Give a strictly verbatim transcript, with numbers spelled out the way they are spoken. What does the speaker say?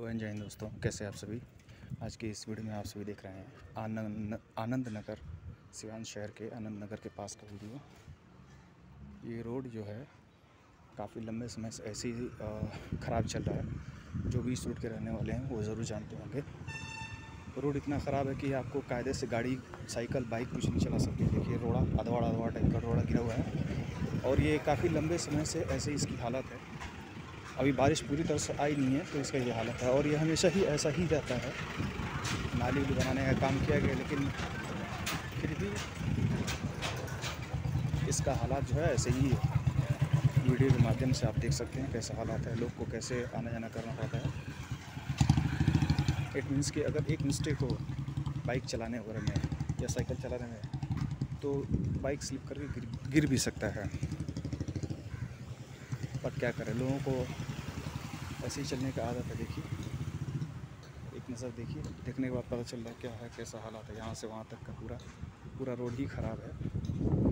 Hello जय हिंद दोस्तों, कैसे आप सभी। आज की इस वीडियो में आप सभी देख रहे हैं आनंद आनंद नगर, सिवान शहर के आनंद नगर के पास का वीडियो। ये रोड जो है काफ़ी लंबे समय से ऐसे ही ख़राब चल रहा है। जो भी इस रोड के रहने वाले हैं वो ज़रूर जानते होंगे। रोड इतना ख़राब है कि आपको कायदे से गाड़ी, साइकिल, बाइक कुछ नहीं चला सकती। देखिए रोड़ा अधवाड़ा अधवाड़ा टाइप का रोड़ा गिरा हुआ है और ये काफ़ी लंबे समय से ऐसे इसकी हालत है। अभी बारिश पूरी तरह से आई नहीं है तो इसका ये हालत है और ये हमेशा ही ऐसा ही रहता है। नाली भी बनाने का काम किया गया लेकिन फिर भी इसका हालात जो है ऐसे ही है। वीडियो के माध्यम से आप देख सकते हैं कैसा हालात है, लोग को कैसे आना जाना करना पड़ता है। इट मीन्स कि अगर एक मिस्टेक हो बाइक चलाने वगैरह में या साइकिल चलाने में तो बाइक स्लिप करके गिर, गिर भी सकता है। पर क्या करें, लोगों को ऐसे ही चलने का आदत है। देखिए एक नज़र देखिए, देखने के बाद पता चल रहा है क्या है, कैसा हालात है। यहाँ से वहाँ तक का पूरा पूरा रोड ही ख़राब है।